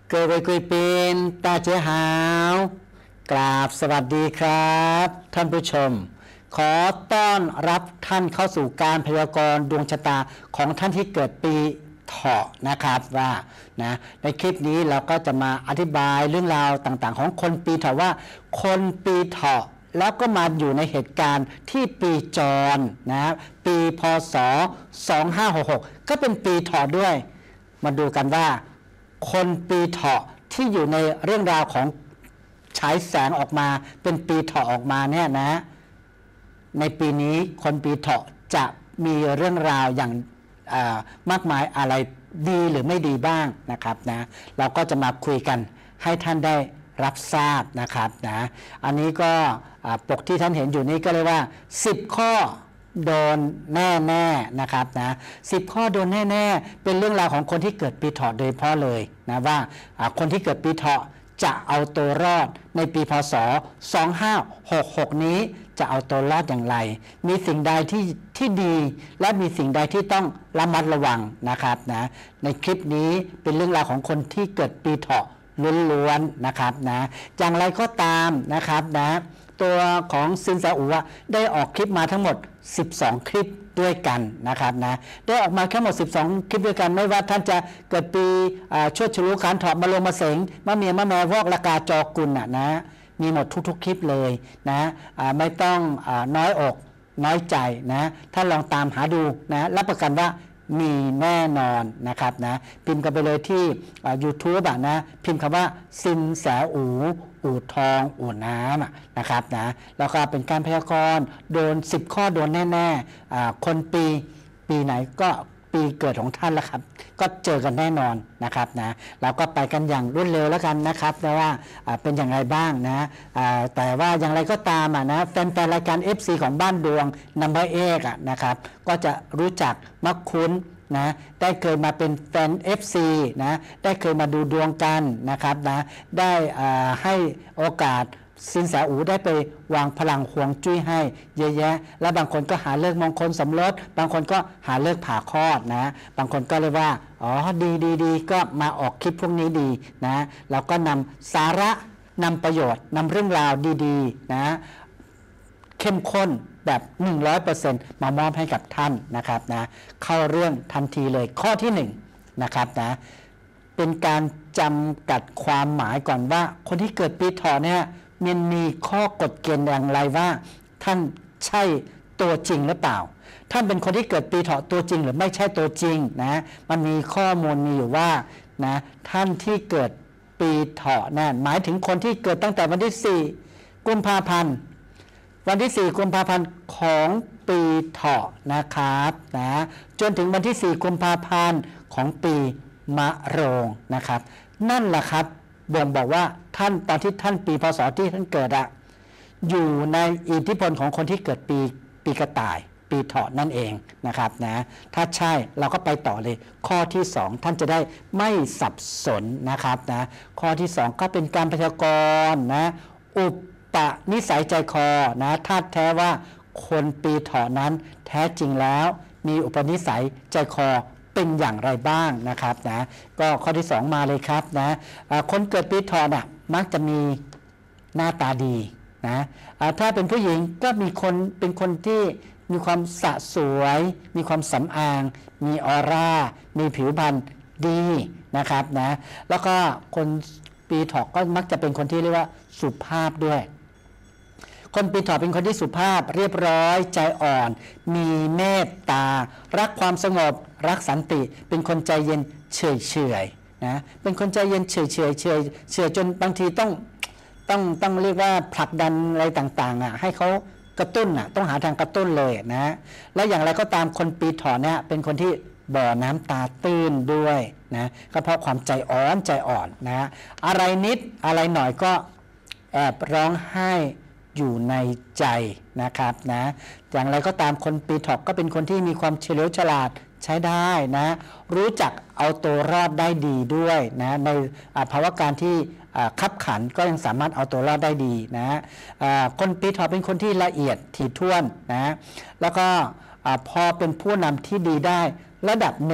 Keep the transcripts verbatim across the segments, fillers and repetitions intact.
各位贵宾大家好กราบสวัสดีครับท่านผู้ชมขอต้อนรับท่านเข้าสู่การพยากรณ์ดวงชะตาของท่านที่เกิดปีเถาะนะครับว่านะในคลิปนี้เราก็จะมาอธิบายเรื่องราวต่างๆของคนปีเถาะว่าคนปีเถาะแล้วก็มาอยู่ในเหตุการณ์ที่ปีจรนะปีพศสองห้าหกหกก็เป็นปีเถาะด้วยมาดูกันว่าคนปีเถาะที่อยู่ในเรื่องราวของฉายแสงออกมาเป็นปีเถาะออกมาเนี่ยนะในปีนี้คนปีเถาะจะมีเรื่องราวอย่างมากมายอะไรดีหรือไม่ดีบ้างนะครับนะเราก็จะมาคุยกันให้ท่านได้รับทราบนะครับนะอันนี้ก็ปกที่ท่านเห็นอยู่นี้ก็เรียกว่าสิบข้อโดนแน่ๆนะครับนะสิบข้อโดนแน่ๆเป็นเรื่องราวของคนที่เกิดปีเถาะโดยเฉพาะเลยนะว่าคนที่เกิดปีเถาะจะเอาตัวรอดในปีพศสองห้าหกหกนี้จะเอาตัวรอดอย่างไรมีสิ่งใดที่ที่ดีและมีสิ่งใดที่ต้องระมัดระวังนะครับนะในคลิปนี้เป็นเรื่องราวของคนที่เกิดปีเถาะล้วนๆนะครับนะอย่างไรก็ตามนะครับนะตัวของซินซาอูได้ออกคลิปมาทั้งหมดสิบสองคลิปด้วยกันนะครับนะได้ออกมาทั้งหมดสิบสองคลิปด้วยกันไม่ว่าท่านจะเกิดปีชวดฉลูขันถอดมาลงมาเสงมะเมียมะแมวอกละกาจอกุลน่ะนะมีหมดทุกๆคลิปเลยนะไม่ต้องน้อยอกน้อยใจนะถ้าลองตามหาดูนะรับประกันว่ามีแน่นอนนะครับนะพิมพ์กันไปเลยที่ YouTube อ่ะนะพิมพ์คำว่าซินแสอูอู่ทองอู่น้ำนะครับนะแล้วก็เป็นการพยากรณ์โดนสิบข้อโดนแน่ๆคนปีปีไหนก็ปีเกิดของท่านแล้วครับก็เจอกันแน่นอนนะครับนะเราก็ไปกันอย่างรวดเร็วแล้วกันนะครับแต่ว่าเป็นอย่างไรบ้างนะแต่ว่าอย่างไรก็ตามอ่ะนะแฟนๆรายการ เอฟ ซี ของบ้านดวงนัมเบอร์เอกอ่ะนะครับก็จะรู้จักมักคุ้นนะได้เคยมาเป็นแฟน เอฟ ซี นะได้เคยมาดูดวงกันนะครับนะได้ให้โอกาสสินแสอูได้ไปวางพลังห่วงจุ้ยให้เยอะแยะและบางคนก็หาเลิกมงคลสมรสบางคนก็หาเลิกผ่าคลอดนะบางคนก็เลยว่าอ๋อดีดีดีก็มาออกคลิปพวกนี้ดีนะเราก็นำสาระนำประโยชน์นำเรื่องราวดีๆนะเข้มข้นแบบ หนึ่งร้อยเปอร์เซ็นต์ มามอบให้กับท่านนะครับนะเข้าเรื่องทันทีเลยข้อที่หนึ่งนะครับนะเป็นการจำกัดความหมายก่อนว่าคนที่เกิดปีเถาะเนี่ยมันมีข้อกฎเกณฑ์อย่างไรว่าท่านใช่ตัวจริงหรือเปล่าท่านเป็นคนที่เกิดปีเถาะตัวจริงหรือไม่ใช่ตัวจริงนะมันมีข้อมูลมีอยู่ว่านะท่านที่เกิดปีเถาะนั่นหมายถึงคนที่เกิดตั้งแต่วันที่สี่กุมภาพันธ์วันที่สี่กุมภาพันธ์ของปีเถาะนะครับนะจนถึงวันที่สี่กุมภาพันธ์ของปีมะโรงนะครับนั่นแหละครับบ่งบอกว่าท่านตอนที่ท่านปีพศที่ท่านเกิดอะอยู่ในอิทธิพลของคนที่เกิดปีปีกระต่ายปีเถาะนั่นเองนะครับนะถ้าใช่เราก็ไปต่อเลยข้อที่สองท่านจะได้ไม่สับสนนะครับนะข้อที่สองก็เป็นการพยากรณ์นะอุปนิสัยใจคอนะธาตุแท้ว่าคนปีเถาะนั้นแท้จริงแล้วมีอุปนิสัยใจคอเป็นอย่างไรบ้างนะครับนะก็ข้อที่สองมาเลยครับนะคนเกิดปีเถาะน่ะมักจะมีหน้าตาดีนะถ้าเป็นผู้หญิงก็มีคนเป็นคนที่มีความสะสวยมีความสำอางมีออร่ามีผิวพรรณดีนะครับนะแล้วก็คนปีเถาะก็มักจะเป็นคนที่เรียกว่าสุภาพด้วยคนปีเถาะเป็นคนที่สุภาพเรียบร้อยใจอ่อนมีเมตตารักความสงบรักสันติเป็นคนใจเย็นเฉยเฉยนะเป็นคนใจเย็นเฉยเฉยเฉยเฉยจนบางทีต้องต้องต้องเรียกว่าผลักดันอะไรต่างๆอ่ะให้เขากระตุ้นอ่ะต้องหาทางกระตุ้นเลยนะและอย่างไรก็ตามคนปีเถาะเนี่ยเป็นคนที่บ่อน้ำตาตื้นด้วยนะก็เพราะความใจอ่อนใจอ่อนนะอะไรนิดอะไรหน่อยก็แอบร้องไห้อยู่ในใจนะครับนะอย่างไรก็ตามคนปีเถาะก็เป็นคนที่มีความเฉลียวฉลาดใช้ได้นะรู้จักเอาตัวรอดได้ดีด้วยนะในภาวะการที่คับขันก็ยังสามารถเอาตัวรอดได้ดีนะคนปีเถาะเป็นคนที่ละเอียดถี่ถ้วนนะแล้วก็พอเป็นผู้นำที่ดีได้ระดับหนึ่ง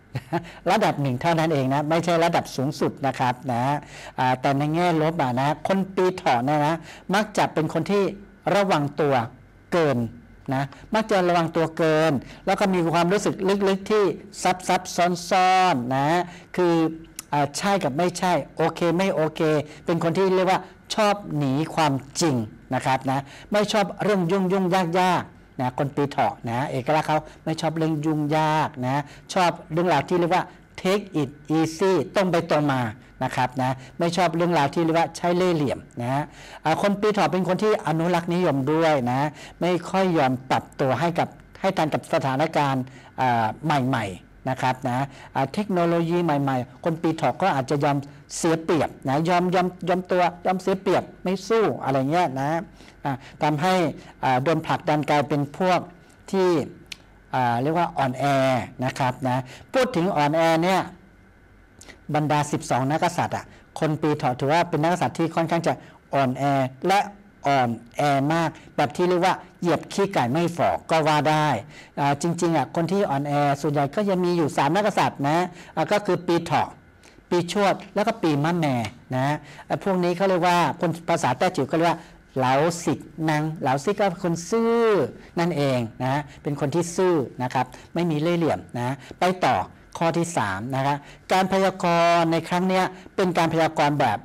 ระดับหนึ่งเท่านั้นเองนะไม่ใช่ระดับสูงสุดนะครับนะแต่ในแง่ลบอ่ะนะคนปีเถาะเนี่ยนะมักจะเป็นคนที่ระวังตัวเกินนะมักจะระวังตัวเกินแล้วก็มีความรู้สึกลึกๆที่ซับซับซ้อนๆนะคือใช่กับไม่ใช่โอเคไม่โอเคเป็นคนที่เรียกว่าชอบหนีความจริงนะครับนะไม่ชอบเรื่องยุ่งยุ่งยากยากนะคนปีเถาะนะเอกลักษณ์เขาไม่ชอบเรื่องยุ่งยากนะชอบเรื่องราวที่เรียกว่า take it easy ตรงไปตรงมานะครับนะไม่ชอบเรื่องราวที่เรียกว่าใช้เล่ห์เหลี่ยมนะคนปีเถาะเป็นคนที่อนุรักษ์นิยมด้วยนะไม่ค่อยยอมปรับตัวให้กับให้ทันกับสถานการณ์ใหม่ๆนะครับนะเทคโนโลยีใหม่ๆคนปีเถาะก็อาจจะยอมเสียเปรียบนะยอมยอมยอมตัวยอมเสียเปรียบไม่สู้อะไรเงี้ยนะทำให้โดนผลักดันกลายเป็นพวกที่เรียกว่าอ่อนแอนะครับนะพูดถึงอ่อนแอเนี่ยบรรดาสิบสองนักกษัตริย์อ่ะคนปีเถาะถือว่าเป็นนักกษัตริย์ที่ค่อนข้างจะอ่อนแอและอ่อนแอมากแบบที่เรียกว่าเหยียบขี้ไก่ไม่ฝ่อก็ว่าได้จริงๆอ่ะคนที่อ่อนแอส่วนใหญ่ก็จะมีอยู่สามนักกษัตริย์นะก็คือปีเถาะปีชวดแล้วก็ปีมะแม่นะพวกนี้เขาเรียกว่าคนภาษาแต้จิ๋วก็เรียกว่าเหลาสิกนางเหลาสิกก็เป็นคนซื่อนั่นเองนะเป็นคนที่ซื่อนะครับไม่มีเล่ห์เหลี่ยมนะไปต่อข้อที่สามนะครับการพยากรณ์ในครั้งนี้เป็นการพยากรณ์แบบ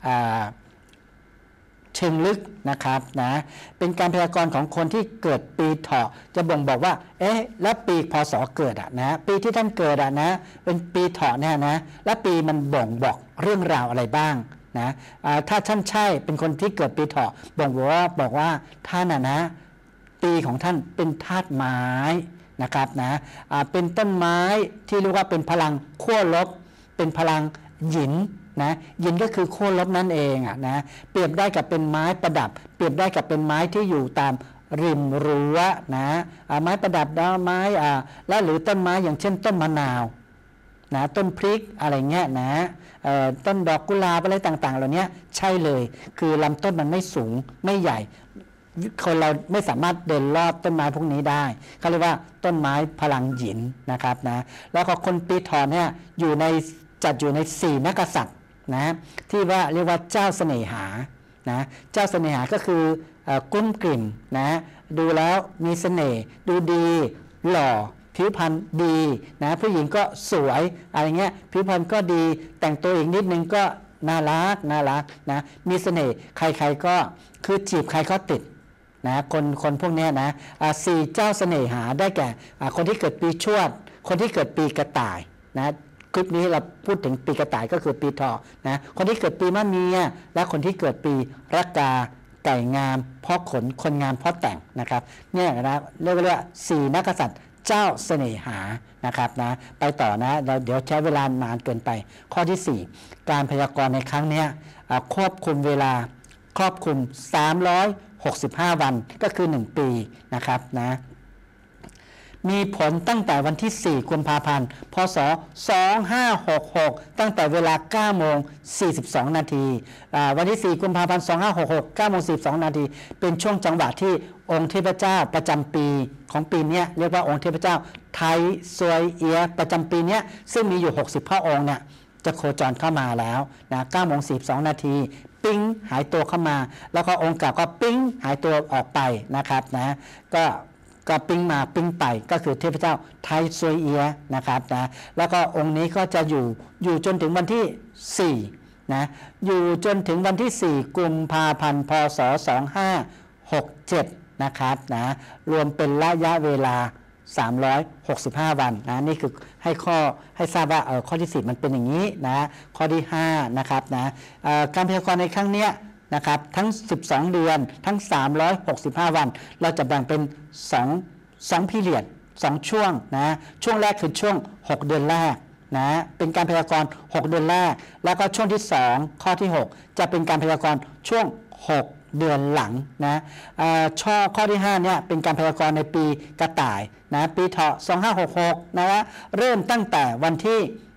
เชิงลึกนะครับนะเป็นการพยากรณ์ของคนที่เกิดปีเถาะจะบ่งบอกว่าเอ๊ะแล้วปีพศเกิดอ่ะนะปีที่ท่านเกิดอ่ะนะเป็นปีเถาะเนี่ยนะและปีมันบ่งบอกเรื่องราวอะไรบ้างนะถ้าท่านใช่เป็นคนที่เกิดปีเถาะบ่งบอกว่าบอกว่าท่านอ่ะนะปีของท่านเป็นธาตุไม้นะครับนะเป็นต้นไม้ที่เรียกว่าเป็นพลังขั้วลบเป็นพลังหยินนะหยินก็คือขั้วลบนั่นเองอ่ะนะเปรียบได้กับเป็นไม้ประดับเปรียบได้กับเป็นไม้ที่อยู่ตามริมรั้วนะไม้ประดับดอกไม้อ่าและหรือต้นไม้อย่างเช่นต้นมะนาวนะต้นพริกอะไรเงี้ยนะต้นดอกกุหลาบอะไรต่างๆเหล่านี้ใช่เลยคือลำต้นมันไม่สูงไม่ใหญ่คนเราไม่สามารถเดินรอบต้นไม้พวกนี้ได้เขาเรียกว่าต้นไม้พลังหยินนะครับนะแล้วก็คนปีเถาะเนี่ยอยู่ในจัดอยู่ในสี่นักกษัตริย์นะที่ว่าเรียกว่าเจ้าเสน่หานะเจ้าเสน่หาก็คือกุ้มกลิ่มนะดูแล้วมีเสน่ห์ดูดีหล่อผิวพรรณดีนะผู้หญิงก็สวยอะไรเงี้ยผิวพรรณก็ดีแต่งตัวอีกนิดนึงก็น่ารักน่ารักนะมีเสน่ห์ใครๆก็คือจีบใครก็ติดนะคนคนพวกนี้นะสี่เจ้าเสน่หาได้แก่คนที่เกิดปีชวดคนที่เกิดปีกระต่ายนะคลิปนี้เราพูดถึงปีกระต่ายก็คือปีเถาะนะคนที่เกิดปีมะเมียและคนที่เกิดปีรากาไก่งามเพราะขนคนงามเพราะแต่งนะครับเนี่ยนะเรียกว่าสี่นักกษัตริย์เจ้าเสน่หานะครับนะไปต่อนะเราเดี๋ยวใช้เวลานานเกินไปข้อที่สี่การพยากรณ์ในครั้งนี้ควบคุมเวลาครอบคลุมสามร้อยหกสิบห้าวันก็คือหนึ่งปีนะครับนะมีผลตั้งแต่วันที่สี่กุมภาพันธ์พศสองพันห้าร้อยหกสิบหกตั้งแต่เวลา เก้าโมงสี่สิบสองนาทีวันที่สี่กุมภาพันธ์สองพันห้าร้อยหกสิบหก เก้าโมงสี่สิบสองนาทีเป็นช่วงจังหวะที่องค์เทพเจ้าประจำปีของปีนี้เรียกว่าองค์เทพเจ้าไทซวยเอียประจำปีนี้ซึ่งมีอยู่หกสิบพระองค์เนี่ยจะโคจรเข้ามาแล้วนะ เก้าโมงสี่สิบสองนาทีปิ้งหายตัวเข้ามาแล้วก็องค์เก่าก็ปิ้งหายตัวออกไปนะครับนะก็ก็ปิ้งมาปิ้งไปก็คือเทพเจ้าไทซวยเอียนะครับนะแล้วก็องค์นี้ก็จะอยู่อยู่จนถึงวันที่สี่นะอยู่จนถึงวันที่สี่กุมภาพันธ์พศสองพันห้าร้อยหกสิบเจ็ดนะครับนะรวมเป็นระยะเวลาสามร้อยหกสิบห้าวันนะนี่คือให้ข้อให้ทราบว่าเออข้อที่สี่มันเป็นอย่างนี้นะข้อที่ห้านะครับนะการพยากรณ์ในครั้งนี้นะครับทั้งสิบสองเดือนทั้งสามร้อยหกสิบห้าวันเราจะแบ่งเป็น2 2พีเรียดสองช่วงนะช่วงแรกคือช่วงหกเดือนแรกนะเป็นการพยากรณ์หกเดือนแรกแล้วก็ช่วงที่สองข้อที่หกจะเป็นการพยากรณ์ช่วงหกเดือนหลังนะช่อข้อที่ห้าเนี่ยเป็นการพยากรณ์ในปีกระต่ายนะปีเถาะสองพันห้าร้อยหกสิบหกนะเริ่มตั้งแต่วันที่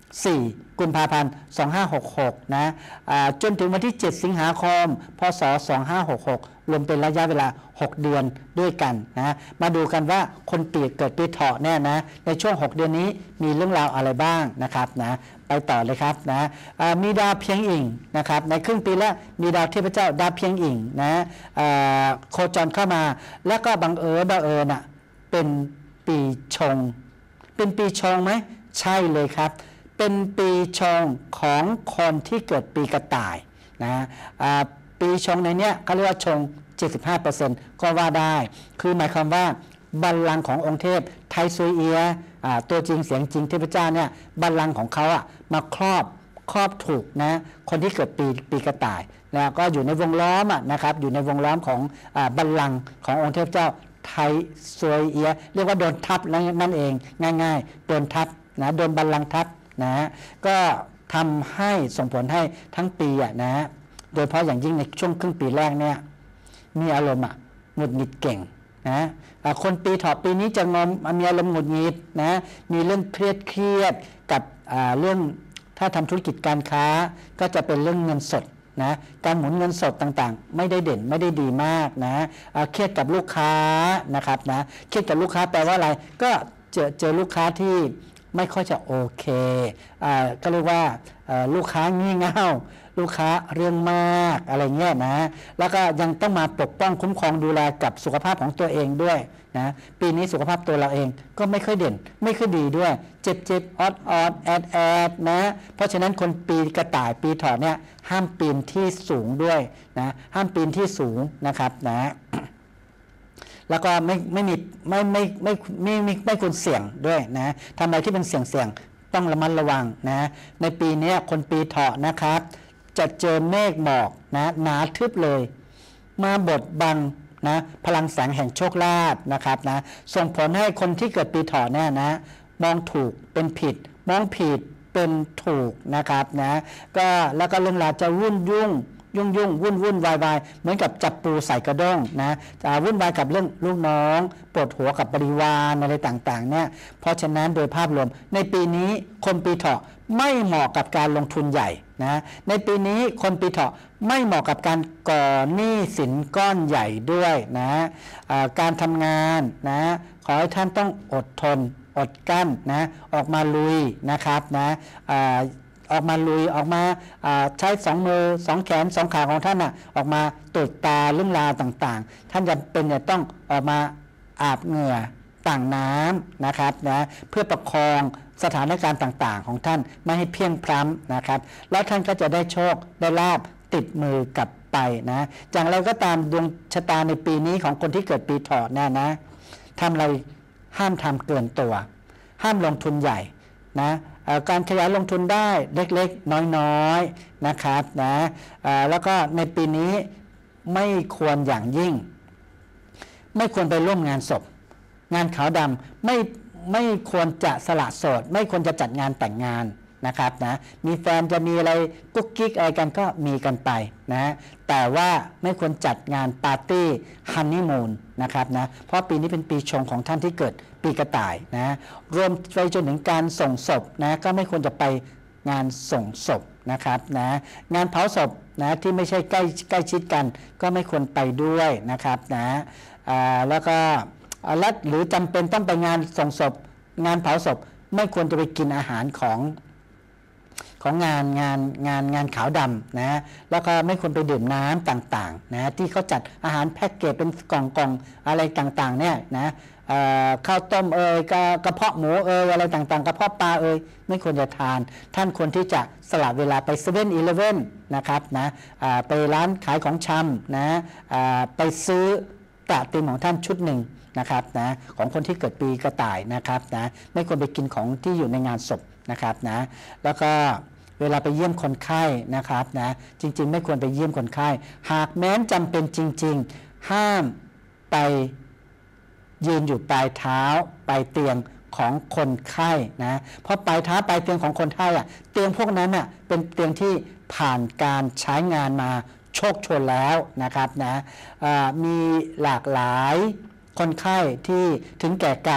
สี่กุมภาพันธ์สองพันห้าร้อยหกสิบหกนะจนถึงวันที่เจ็ดสิงหาคมพศสองพันห้าร้อยหกสิบหกรวมเป็นระยะเวลาหกเดือนด้วยกันนะมาดูกันว่าคนปีเกิดปีเถาะเนี่ยนะในช่วงหกเดือนนี้มีเรื่องราวอะไรบ้างนะครับนะไปต่อเลยครับนะมีดาวเพียงอิ่งนะครับในครึ่งปีแรกมีดาวเทพเจ้าดาวเพียงอิ่งนะโคจรเข้ามาแล้วก็บังเอิญบังเอิญอ่ะเป็นปีชงเป็นปีชงไหมใช่เลยครับเป็นปีชงของคนที่เกิดปีกระต่ายนะปีชงในเนี้ยเขาเรียกว่าชง เจ็ดสิบห้าเปอร์เซ็นต์ ก็ว่าได้คือหมายความว่าบัลลังก์ขององค์เทพไทซุยเอียตัวจริงเสียงจริงเทพเจ้าเนี่ยบัลลังก์ของเขาอ่ะมาครอบครอบถูกนะคนที่เกิดปีปีกระต่ายแล้วก็อยู่ในวงล้อมอ่ะนะครับอยู่ในวงล้อมของบัลลังก์ขององค์เทพเจ้าไทซุยเอียเรียกว่าโดนทับนั่นเองง่ายๆโดนทับนะโดนบัลลังก์ทับนะก็ทำให้ส่งผลให้ทั้งปีอ่ะนะโดยเฉพาะอย่างยิ่งในช่วงครึ่งปีแรกเนี่ยมีอารมณ์อ่ะหงุดหงิดเก่งนะคนปีเถาะปีนี้จะงอมมีอารมณ์หงุดหงิดนะมีเรื่องเครียดเครียดกับเรื่องถ้าทำธุรกิจการค้าก็จะเป็นเรื่องเงินสดนะการหมุนเงินสดต่างๆไม่ได้เด่นไม่ได้ดีมากนะเครียดกับลูกค้านะครับนะเครียดกับลูกค้าแปลว่าอะไรก็เจอเจอลูกค้าที่ไม่ค่อยจะโอเคอ่าก็เรียกว่าลูกค้างี่เง่าลูกค้าเรื่องมากอะไรเงี้ยนะแล้วก็ยังต้องมาปกป้องคุ้มครองดูแลกับสุขภาพของตัวเองด้วยนะปีนี้สุขภาพตัวเราเองก็ไม่ค่อยเด่นไม่ค่อยดีด้วยเจ็บเจ็บออดออดแอดแอดนะเพราะฉะนั้นคนปีกระต่ายปีเถาะเนี่ยห้ามปีนที่สูงด้วยนะห้ามปีนที่สูงนะครับนะแล้วก็ไม่ไม่มีไม่ไม่ไม่ไม่ไม่ไม่ควรเสี่ยงด้วยนะทำอะไรที่เป็นเสี่ยงเสี่ยงต้องระมัดระวังนะในปีนี้คนปีเถาะนะครับจะเจอเมฆหมอกนะหนาทึบเลยมาบดบังนะพลังแสงแห่งโชคลาภนะครับนะส่งผลให้คนที่เกิดปีเถาะเนี่ยนะมองถูกเป็นผิดมองผิดเป็นถูกนะครับนะก็แล้วก็เรื่องราวจะวุ่นยุ่งยุ่งยุ่งวุ่นวุ่นวายวายเหมือนกับจับปูใส่กระด้งนะวุ่นวายกับเรื่องลูกน้องปวดหัวกับบริวารอะไรต่างๆเนี่ยเพราะฉะนั้นโดยภาพรวมในปีนี้คนปีเถาะไม่เหมาะกับการลงทุนใหญ่นะในปีนี้คนปีเถาะไม่เหมาะกับการก่อหนี้สินก้อนใหญ่ด้วยนะการทำงานนะขอให้ท่านต้องอดทนอดกั้นนะออกมาลุยนะครับนะออกมาลุยออกมาใช้สองมือสองแขนสองขาของท่านน่ะออกมาตรวจตาเรื่องราวต่างๆท่านจะเป็นจะต้องออกมาอาบเหงื่อต่างน้ำนะครับนะเพื่อประคองสถานการณ์ต่างๆของท่านไม่ให้เพียงพล้ำนะครับแล้วท่านก็จะได้โชคได้ลาภติดมือกลับไปนะอย่างไรก็ตามดวงชะตาในปีนี้ของคนที่เกิดปีเถาะนะนะทำอะไรห้ามทำเกินตัวห้ามลงทุนใหญ่นะการขยายลงทุนได้เล็กๆน้อยๆนะครับนะแล้วก็ในปีนี้ไม่ควรอย่างยิ่งไม่ควรไปร่วมงานศพงานขาวดำไม่ไม่ควรจะสละโสดไม่ควรจะจัดงานแต่งงานนะครับนะมีแฟนจะมีอะไรกุ๊กกิ๊กอะไรกันก็มีกันไปนะแต่ว่าไม่ควรจัดงานปาร์ตี้ฮันนีมูนนะครับนะเพราะปีนี้เป็นปีชงของท่านที่เกิดปีกระต่ายนะรวมไปจนถึงการส่งศพนะก็ไม่ควรจะไปงานส่งศพนะครับนะงานเผาศพนะที่ไม่ใช่ใกล้ใกล้ชิดกันก็ไม่ควรไปด้วยนะครับนะแล้วก็และหรือจำเป็นต้องไปงานส่งศพงานเผาศพไม่ควรจะไปกินอาหารของของงานงานงานงานขาวดำนะแล้วก็ไม่ควรไปดื่มน้ำต่างๆนะที่เขาจัดอาหารแพ็กเกจเป็นกล่องๆอะไรต่างๆเนี่ยนะข้าวต้มเอ่ยกระเพาะหมูเอ่ยอะไรต่างๆกระเพาะปลาเอ่ยไม่ควรจะทานท่านควรที่จะสละเวลาไปเซเว่นอีเลฟเว่นนะครับนะไปร้านขายของชำนะไปซื้อกระติมของท่านชุดหนึ่งนะครับนะของคนที่เกิดปีกระต่ายนะครับนะไม่ควรไปกินของที่อยู่ในงานศพนะครับนะแล้วก็เวลาไปเยี่ยมคนไข้นะครับนะจริงๆไม่ควรไปเยี่ยมคนไข้หากแม้นจำเป็นจริงๆห้ามไปยืนอยู่ปลายเท้าปลายเตียงของคนไข้นะเพราะปลายเท้าปลายเตียงของคนไข้อะเตียงพวกนั้นอะเป็นเตียงที่ผ่านการใช้งานมาโชคชนแล้วนะครับนะมีหลากหลายคนไข้ที่ถึงแก่กรรม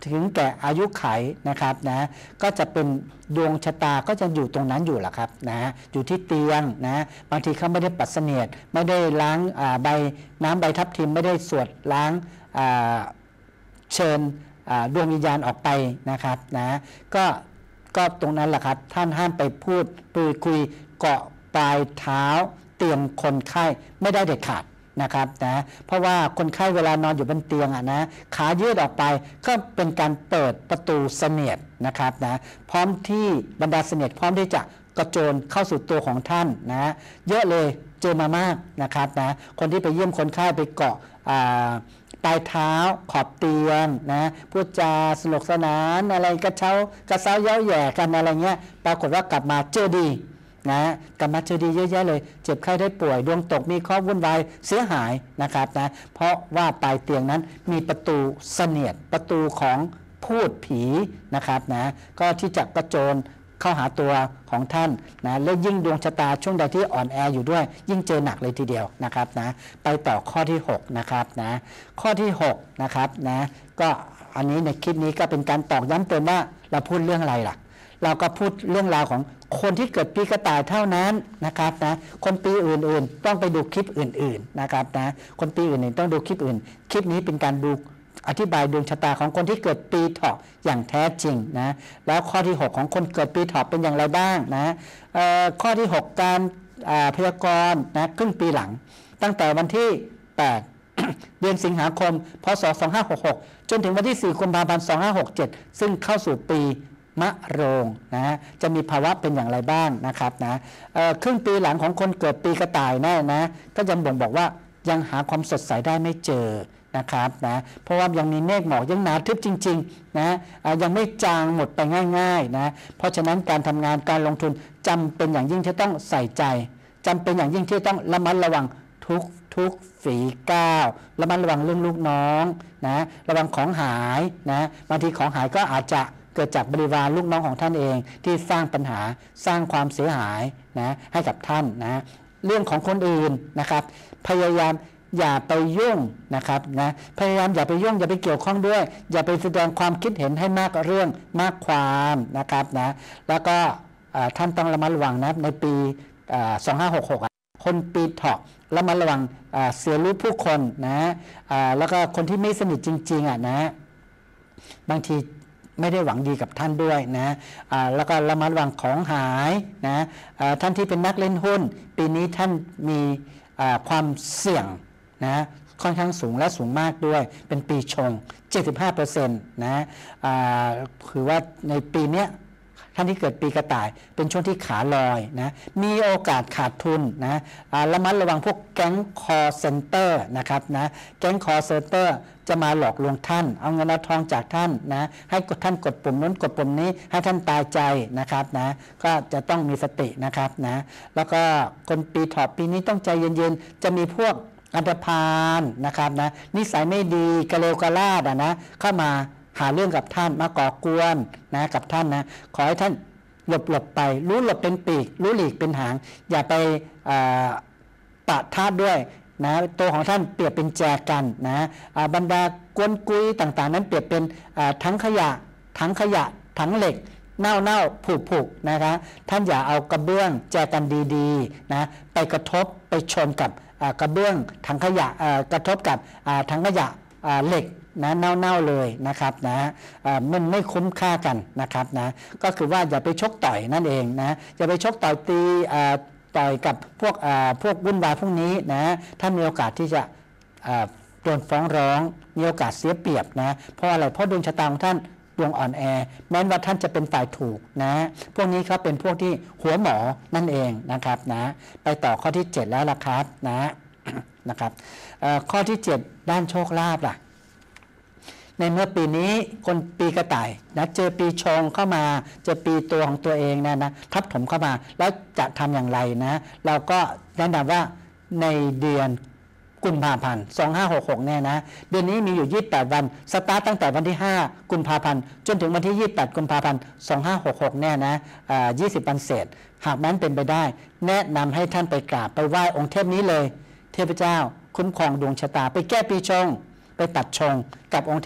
ถึงแก่อายุไขนะครับนะก็จะเป็นดวงชะตาก็จะอยู่ตรงนั้นอยู่แหละครับนะอยู่ที่เตียงนะบางทีเขาไม่ได้ปัดเสนียดไม่ได้ล้างใบน้ำใบทับทิมไม่ได้สวดล้างเชิญดวงวิญญาณออกไปนะครับนะก็ก็ตรงนั้นแหละครับท่านห้ามไปพูดปุยคุยเกาะปลายเท้าเตียงคนไข้ไม่ได้เด็ดขาดนะครับนะเพราะว่าคนไข้เวลานอนอยู่บนเตียงอ่ะนะขายืดออกไปก็เป็นการเปิดประตูเสนียดนะครับนะพร้อมที่บรรดาเสนียดพร้อมที่จะกระโจนเข้าสู่ตัวของท่านนะเยอะเลยเจอมามากนะครับนะคนที่ไปเยี่ยมคนไข้ไปเกาะปลายเท้าขอบเตียงนะพูดจาสนุกสนานอะไรกระเช้ากระเซ้าเย้าแย่กันอะไรเงี้ยปรากฏว่ากลับมาเจอดีนะกลับมาเจอดีเยอะแยะเลยเจ็บไข้ได้ป่วยดวงตกมีข้อวุ่นวายเสียหายนะครับนะเพราะว่าปลายเตียงนั้นมีประตูเสนียดประตูของพูดผีนะครับนะก็ที่จะกระโจนเข้าหาตัวของท่านนะและยิ่งดวงชะตาช่วงใดที่อ่อนแออยู่ด้วยยิ่งเจอหนักเลยทีเดียวนะครับนะไปต่อข้อที่หกนะครับนะข้อที่หกนะครับนะก็อันนี้ในคลิปนี้ก็เป็นการตอกย้ำเตือนว่าเราพูดเรื่องอะไรล่ะเราก็พูดเรื่องราวของคนที่เกิดปีกระต่ายเท่านั้นนะครับนะคนปีอื่นๆต้องไปดูคลิปอื่นๆนะครับนะคนปีอื่นๆต้องดูคลิปอื่นคลิปนี้เป็นการดูอธิบายดวงชะตาของคนที่เกิดปีเถาะอย่างแท้จริงนะแล้วข้อที่หกของคนเกิดปีเถาะเป็นอย่างไรบ้างนะข้อที่หกการพยากรณ์นะครึ่งปีหลังตั้งแต่วันที่แปด เดือนสิงหาคมพศสองห้าหกหกจนถึงวันที่สี่กุมภาพันธ์สองห้าหกเจ็ดซึ่งเข้าสู่ปีมะโรงนะจะมีภาวะเป็นอย่างไรบ้างนะครับนะครึ่งปีหลังของคนเกิดปีกระต่ายแน่นะก็ยังบ่งบอกว่ายังหาความสดใสได้ไม่เจอนะครับนะเพราะว่ายังมีเมฆหมอกยังหนาทึบจริงๆนะยังไม่จางหมดไปง่ายๆนะเพราะฉะนั้นการทำงานการลงทุนจำเป็นอย่างยิ่งที่ต้องใส่ใจจำเป็นอย่างยิ่งที่ต้องระมัดระวังทุกทุกฝีก้าวระมัดระวังเรื่องลูกน้องนะระวังของหายนะบางทีของหายก็อาจจะเกิดจากบริวารลูกน้องของท่านเองที่สร้างปัญหาสร้างความเสียหายนะให้กับท่านนะเรื่องของคนอื่นนะครับพยายามอย่าไปยุ่งนะครับนะพยายามอย่าไปยุ่งอย่าไปเกี่ยวข้องด้วยอย่าไปแสดงความคิดเห็นให้มากเรื่องมากความนะครับนะแล้วก็ท่านต้องระมัดระวังนะในปีสองห้าหกหกคนปีเถาะระมัดระวังเสียรู้ผู้คนนะแล้วก็คนที่ไม่สนิทจริงๆอ่ะนะบางทีไม่ได้หวังดีกับท่านด้วยนะแล้วก็ระมัดระวังของหายนะท่านที่เป็นนักเล่นหุ้นปีนี้ท่านมีความเสี่ยงนะค่อนข้างสูงและสูงมากด้วยเป็นปีชง เจ็ดสิบห้าเปอร์เซ็นต์ นะคือว่าในปีนี้ท่านที่เกิดปีกระต่ายเป็นช่วงที่ขาลอยนะมีโอกาสขาดทุนนะระมัดระวังพวกแก๊งคอเซ็นเตอร์นะครับนะแก๊งคอเซ็นเตอร์จะมาหลอกลวงท่านเอาเงินเอาทองจากท่านนะให้ท่านกดปุ่มนั้นกดปุ่มนี้ให้ท่านตายใจนะครับนะก็จะต้องมีสตินะครับนะแล้วก็คนปีเถาะปีนี้ต้องใจเย็นๆจะมีพวกอันธพาลนะครับนะนิสัยไม่ดีกระเลวกระลาดนะเข้ามาหาเรื่องกับท่านมาก่อกวนนะกับท่านนะขอให้ท่านหลบหลบไปรู้หลบเป็นปีกรู้หลีกเป็นหางอย่าไปปะทะด้วยนะตัวของท่านเปรียบเป็นแจกันนะบรรดากวนกุยต่างๆนั้นเปรียบเป็นทั้งขยะทั้งขยะทั้งเหล็กเน่าเน่าผุผุนะครับท่านอย่าเอากระเบื้องแจกันดีๆนะไปกระทบไปชนกับกระเบื้องถังขยะกระทบกับถังขยะเหล็กนะเน่าๆเลยนะครับนะมันไม่คุ้มค่ากันนะครับนะก็คือว่าอย่าไปชกต่อยนั่นเองนะอย่าไปชกต่อยตีต่อยกับพวกพวกวุ่นวายพวกนี้นะท่านมีโอกาสที่จะโดนฟ้องร้องมีโอกาสเสียเปรียบนะเพราะอะไรเพราะดวงชะตาของท่านดวงอ่อนแอแม้ว่าท่านจะเป็นฝ่ายถูกนะพวกนี้เขาเป็นพวกที่หัวหมอนั่นเองนะครับนะไปต่อข้อที่เจ็ดแล้วล่ะครับนะนะครับข้อที่เจ็ดด้านโชคลาภล่ะในเมื่อปีนี้คนปีกระต่ายนะเจอปีชงเข้ามาเจอปีตัวของตัวเองนะนะทับถมเข้ามาแล้วจะทำอย่างไรนะเราก็แนะนำว่าในเดือนกุมภาพันธ์สองห้าหกหกเนี่ยนะเดือนนี้มีอยู่ยี่สิบแปดวันสตาร์ตตั้งแต่วันที่ห้ากุมภาพันธ์จนถึงวันที่ยี่สิบแปดกุมภาพันธ์สองห้าหกหกเนี่ยนะอ่ายี่สิบวันเศษหากนั้นเป็นไปได้แนะนำให้ท่านไปกราบไปไหว้องค์เทพนี้เลยเทพเจ้าคุ้มครองดวงชะตาไปแก้ปีชงไปตัดชงกับองค์เทพ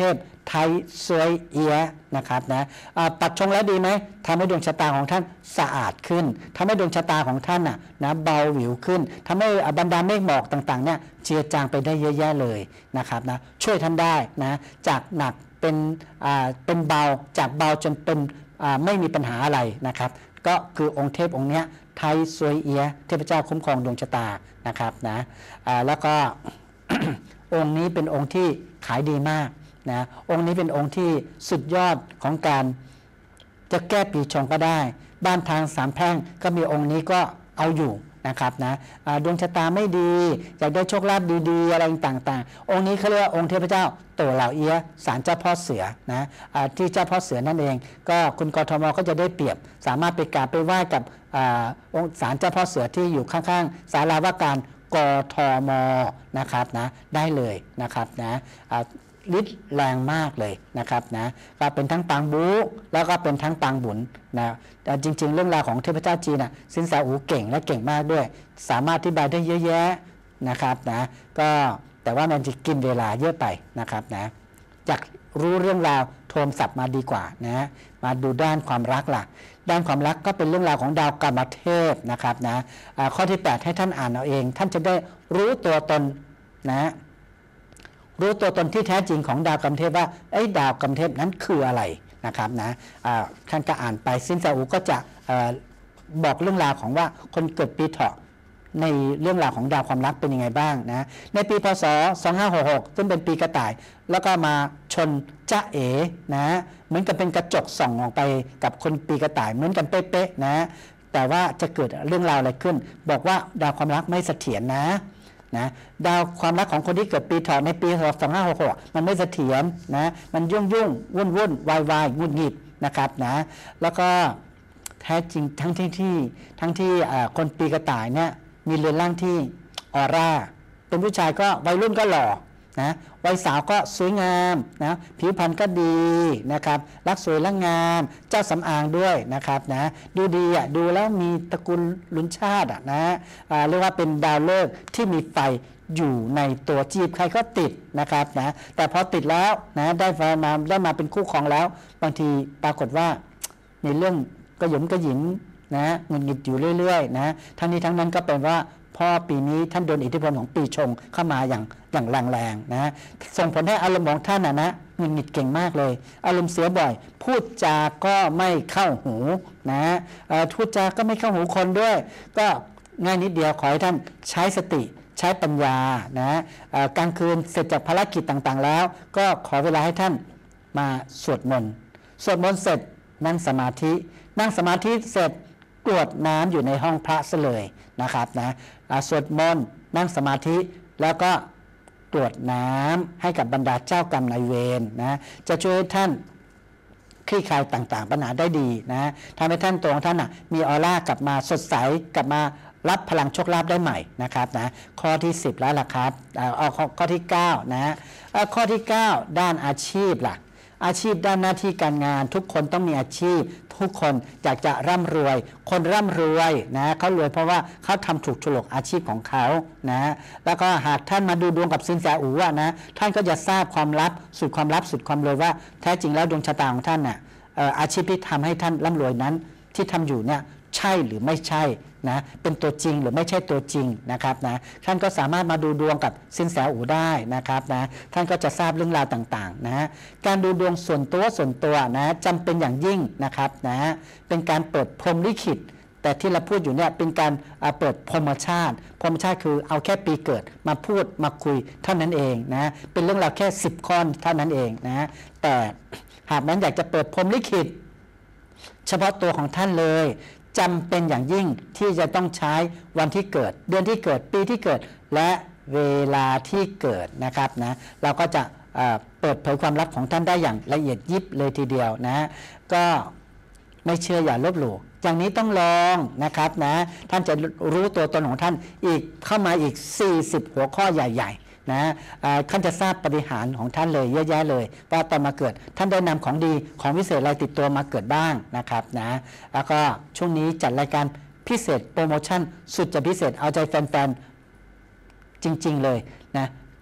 ไทยซวยเอียนะครับนะปัดชงแล้วดีไหมทำให้ดวงชะตาของท่านสะอาดขึ้นทำให้ดวงชะตาของท่านน่ะนะเบาหวิวขึ้นทำให้บรรดาเมฆหมอกต่างๆเนี่ยเจือจางไปได้เยอะแยะเลยนะครับนะช่วยท่านได้นะจากหนักเป็นอ่าเป็นเบาจากเบาจนเป็นอ่าไม่มีปัญหาอะไรนะครับก็คือองค์เทพองค์เนี้ยไทยซวยเอียเทพเจ้าคุ้มครองดวงชะตานะครับนะอ่าแล้วก็ องค์นี้เป็นองค์ที่ขายดีมากนะองค์นี้เป็นองค์ที่สุดยอดของการจะแก้ปีชงก็ได้บ้านทางสามแพร่งก็มีองค์นี้ก็เอาอยู่นะครับนะดวงชะตาไม่ดีอยากได้โชคลาภดีๆอะไรต่างๆองค์นี้เขาเรียกว่าองค์เทพเจ้าโตเหล่าเอียศาลเจ้าพ่อเสือนะที่เจ้าพ่อเสือนั่นเองก็คุณกทมก็จะได้เปรียบสามารถไปกราบไปไหว้กับองค์ศาลเจ้าพ่อเสือที่อยู่ข้างๆศาลาว่าการกทมนะครับนะได้เลยนะครับนะฤทธิ์แรงมากเลยนะครับนะก็เป็นทั้งปางบูแล้วก็เป็นทั้งปางบุญนะแต่จริงๆเรื่องราวของเทพเจ้าจีนน่ะสินแสอูเก่งและเก่งมากด้วยสามารถอธิบายได้เยอะแยะนะครับนะก็แต่ว่ามันจะกินเวลาเยอะไปนะครับนะอยากรู้เรื่องราวโทรศัพท์มาดีกว่านะมาดูด้านความรักล่ะด้านความรักก็เป็นเรื่องราวของดาวกรรมเทพนะครับนะข้อที่แปดให้ท่านอ่านเอาเองท่านจะได้รู้ตัวตนนะรู้ตัวตนที่แท้จริงของดาวกรรมเทพว่าไอ้ดาวกรรมเทพนั้นคืออะไรนะครับนะท่านก็อ่านไปสินแสอูก็จะบอกเรื่องราวของว่าคนเกิดปีเถาะในเรื่องราวของดาวความรักเป็นยังไงบ้างนะในปีพศสองห้าหกหกซึ่งเป็นปีกระต่ายแล้วก็มาชนจ๊ะเอ๋นะเหมือนกับเป็นกระจกส่องออกไปกับคนปีกระต่ายเหมือนกันเป๊ะๆนะแต่ว่าจะเกิดเรื่องราวอะไรขึ้นบอกว่าดาวความรักไม่เสถียรนะนะดาวความรักของคนที่เกิดปีเถาะในปีสองห้าหกหกมันไม่เสถียรนะมันยุ่งยุ่งวุ่นวุ่นวายวายงุนงิดนะครับนะแล้วก็แท้จริงทั้งที่ที่ทั้งที่คนปีกระต่ายเนี่ยมีเรือนร่างที่ออร่าเป็นผู้ชายก็วัยรุ่นก็หล่อนะวัยสาวก็สวยงามนะผิวพรรณก็ดีนะครับรักสวยรักงามเจ้าสำอางด้วยนะครับนะดูดีอ่ะดูแล้วมีตระกูลลุนชาติอ่ะนะเรียกว่าเป็นดาวฤกษ์ที่มีไฟอยู่ในตัวจีบใครก็ติดนะครับนะแต่พอติดแล้วนะได้ไฟมาได้มาเป็นคู่ครองแล้วบางทีปรากฏว่าในเรื่องกระหยมกระหยิมนะเงินหงิดอยู่เรื่อยๆนะทั้งนี้ทั้งนั้นก็เป็นว่าพ่อปีนี้ท่านโดนอิทธิพลของปีชงเข้ามาอย่างอย่างแรงๆนะส่งผลให้อารมณ์ของท่านนะนะเงินหงิดเก่งมากเลยอารมณ์เสียบ่อยพูดจาก็ไม่เข้าหูนะพูดจาก็ไม่เข้าหูคนด้วยก็ง่ายนิดเดียวขอให้ท่านใช้สติใช้ปัญญานะกลางคืนเสร็จจากภารกิจต่างๆแล้วก็ขอเวลาให้ท่านมาสวดมนต์สวดมนต์เสร็จนั่งสมาธินั่งสมาธิเสร็จกรวดน้ำอยู่ในห้องพระซะเลยนะครับนะสวดมนต์นั่งสมาธิแล้วก็กรวดน้ำให้กับบรรดาเจ้ากรรมนายเวรนะจะช่วยให้ท่านคลี่คลายต่างๆปัญหาได้ดีนะทำให้ท่านตัวของท่านนะมีออร่ากลับมาสดใสกลับมารับพลังโชคลาภได้ใหม่นะครับนะข้อที่สิบแล้วล่ะครับเอาข้อที่เก้านะข้อที่เก้าด้านอาชีพล่ะอาชีพด้านหน้าที่การงานทุกคนต้องมีอาชีพทุกคนอยากจะร่ำรวยคนร่ำรวยนะเขารวยเพราะว่าเขาทำถูกฉลกอาชีพของเขานะแล้วก็หากท่านมาดูดวงกับสินแสอู๋นะท่านก็จะทราบความลับสุดความลับสุดความรวยว่าแท้จริงแล้วดวงชะตาของท่านน่ะอาชีพที่ทำให้ท่านร่ำรวยนั้นที่ทำอยู่เนี่ยใช่หรือไม่ใช่นะเป็นตัวจริงหรือไม่ใช่ตัวจริงนะครับนะท่านก็สามารถมาดูดวงกับสินแสอู๋ได้นะครับนะท่านก็จะทราบเรื่องราวต่างๆนะการดูดวงส่วนตัวส่วนตัวนะจำเป็นอย่างยิ่งนะครับนะเป็นการเปิดพรหมลิขิตแต่ที่เราพูดอยู่เนี่ยเป็นการเปิดพรหมชาติพรหมชาติคือเอาแค่ปีเกิดมาพูดมาคุยเท่านั้นเองนะเป็นเรื่องราวแค่สิบข้อเท่านั้นเองนะแต่หากนั้นอยากจะเปิดพรหมลิขิตเฉพาะตัวของท่านเลยจำเป็นอย่างยิ่งที่จะต้องใช้วันที่เกิดเดือนที่เกิดปีที่เกิดและเวลาที่เกิดนะครับนะเราก็จะเปิดเผยความลับของท่านได้อย่างละเอียดยิบเลยทีเดียวนะก็ไม่เชื่ออย่าลบหลู่อย่างนี้ต้องลองนะครับนะท่านจะรู้ตัวตนของท่านอีกเข้ามาอีกสี่สิบหัวข้อใหญ่ๆนะท่านจะทราบปฏิหารของท่านเลยเยอะแยะเลยว่าตอนมาเกิดท่านได้นำของดีของวิเศษอะไรติดตัวมาเกิดบ้างนะครับนะแล้วก็ช่วงนี้จัดรายการพิเศษโปรโมชั่นสุดจะพิเศษเอาใจแฟนๆจริงๆเลยนะ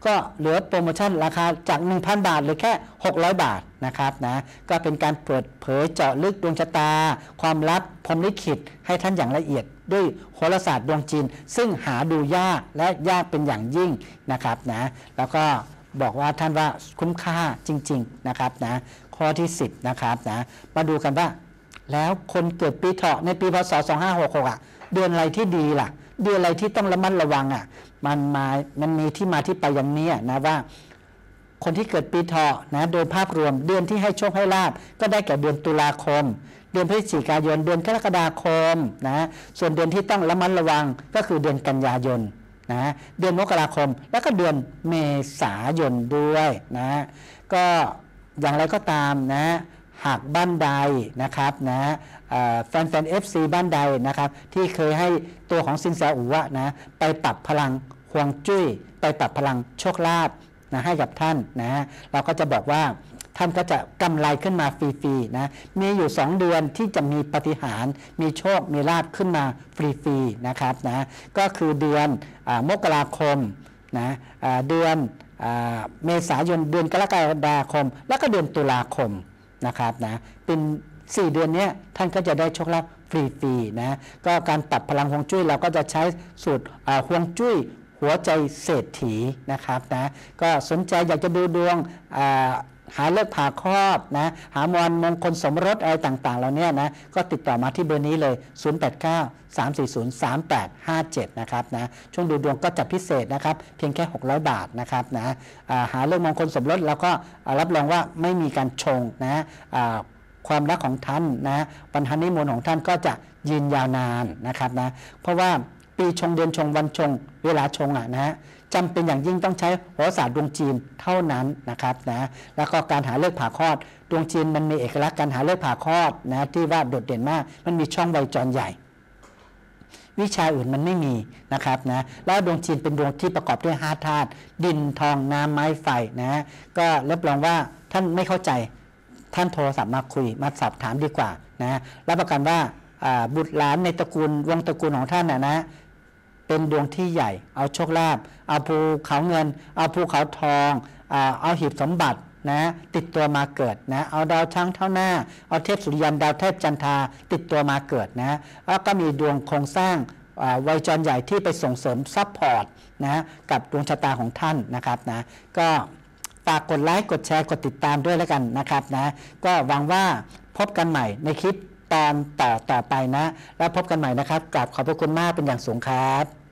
ก็เหลือโปรโมชั่นราคาจาก หนึ่งพัน บาทเหลือแค่หกร้อยบาทนะครับนะก็เป็นการเปิดเผยเจาะลึกดวงชะตาความลับพรหมลิขิตให้ท่านอย่างละเอียดด้วยโหราศาสตร์ดวงจีนซึ่งหาดูยากและยากเป็นอย่างยิ่งนะครับนะแล้วก็บอกว่าท่านว่าคุ้มค่าจริงๆนะครับนะข้อที่สิบนะครับนะมาดูกันว่าแล้วคนเกิดปีเถาะในปีพศสองห้าหกหกอ่ะเดือนอะไรที่ดีล่ะเดือนอะไรที่ต้องระมัดระวังอ่ะมันมามันมีที่มาที่ไปอย่างนี้นะว่าคนที่เกิดปีเถาะนะโดยภาพรวมเดือนที่ให้โชคให้ลาภก็ได้แก่เดือนตุลาคมเดือนพฤศจิกายนเดือนกรกฎาคมนะส่วนเดือนที่ต้องระมัดระวังก็คือเดือนกันยายนนะเดือนมกราคมแล้วก็เดือนเมษายนด้วยนะก็อย่างไรก็ตามนะหากบ้านใดนะครับนะแฟนแฟน เอฟ ซี บ้านใดนะครับที่เคยให้ตัวของซินแสอู๋นะไปปรับพลังฮวงจุ้ยไปปรับพลังโชคลาภนะให้กับท่านนะเราก็จะบอกว่าท่านก็จะกำไรขึ้นมาฟรีๆนะมีอยู่สองเดือนที่จะมีปาฏิหาริย์มีโชคมีลาภขึ้นมาฟรีๆนะครับนะก็คือเดือนมกราคมนะเดือนเมษายนเดือนกรกฎาคมแล้วก็เดือนตุลาคมนะครับนะเป็นสี่เดือนนี้ท่านก็จะได้โชคลาภฟรีๆนะก็การปรับพลังฮวงจุ้ยเราก็จะใช้สูตรฮวงจุ้ยหัวใจเศรษฐีนะครับนะก็สนใจอยากจะดูดวงหาเลิกผ่าคลอดนะหามวลมงคลสมรสอะไรต่างๆเหล่านี้นะก็ติดต่อมาที่เบอร์นี้เลยศูนย์ แปด เก้า สาม สี่ ศูนย์ สาม แปด ห้า เจ็ดนะครับนะช่วงดูดวงก็จัดพิเศษนะครับเพียงแค่หกร้อยบาทนะครับนะหาเลิกมงคลสมรสแล้วก็รับรองว่าไม่มีการชงนะความรักของท่านนะวันฮันนีมูนของท่านก็จะยืนยาวนานนะครับนะเพราะว่าปีชงเดือนชงวันชงเวลาชงอ่ะนะจำเป็นอย่างยิ่งต้องใช้โหราศาสตร์ดวงจีนเท่านั้นนะครับนะแล้วก็การหาเลิกผ่าคลอดดวงจีนมันมีเอกลักษณ์การหาเลิกผ่าคลอดนะที่ว่าโดดเด่นมากมันมีช่องไวจรใหญ่วิชาอื่นมันไม่มีนะครับนะแล้วดวงจีนเป็นดวงที่ประกอบด้วยห้าธาตุดินทองน้ำไม้ไฟนะก็รับรองว่าท่านไม่เข้าใจท่านโทรศัพท์มาคุยมาสอบถามดีกว่านะรับประกันว่าบุตรหลานในตระกูลวงตระกูลของท่านนะนะเป็นดวงที่ใหญ่เอาโชคลาภเอาภูเขาเงินเอาภูเขาทองเอาหีบสมบัตินะติดตัวมาเกิดนะเอาดาวช้างเท่าหน้าเอาเทพสุริยันดาวเทพจันทราติดตัวมาเกิดนะแล้วก็มีดวงโครงสร้างไวจรใหญ่ที่ไปส่งเสริมซัพพอร์ตนะกับดวงชะตาของท่านนะครับนะก็ฝากกดไลค์กดแชร์กดติดตามด้วยแล้วกันนะครับนะก็หวังว่าพบกันใหม่ในคลิปตอนต่อต่อไปนะแล้วพบกันใหม่นะครับกราบขอบพระคุณมากเป็นอย่างสูงครับ